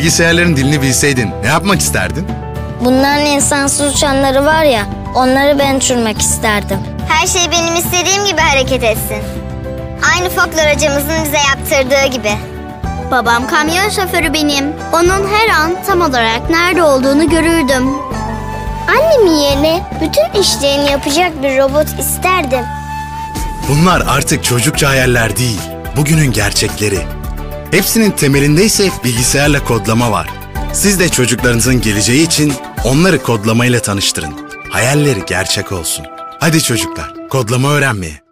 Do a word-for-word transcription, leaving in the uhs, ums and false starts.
Bilgisayarların dilini bilseydin ne yapmak isterdin? Bunların insansız uçanları var ya, onları ben uçurmak isterdim. Her şey benim istediğim gibi hareket etsin. Aynı folklor hocamızın bize yaptırdığı gibi. Babam kamyon şoförü benim. Onun her an tam olarak nerede olduğunu görürdüm. Annemin yerine bütün işlerini yapacak bir robot isterdim. Bunlar artık çocukça hayaller değil, bugünün gerçekleri. Hepsinin temelinde ise bilgisayarla kodlama var. Siz de çocuklarınızın geleceği için onları kodlamayla tanıştırın. Hayalleri gerçek olsun. Hadi çocuklar, kodlama öğrenmeye.